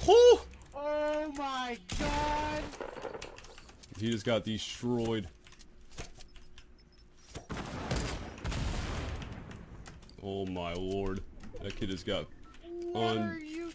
Oh! Oh my god! He just got destroyed. Oh my lord. That kid just got What are you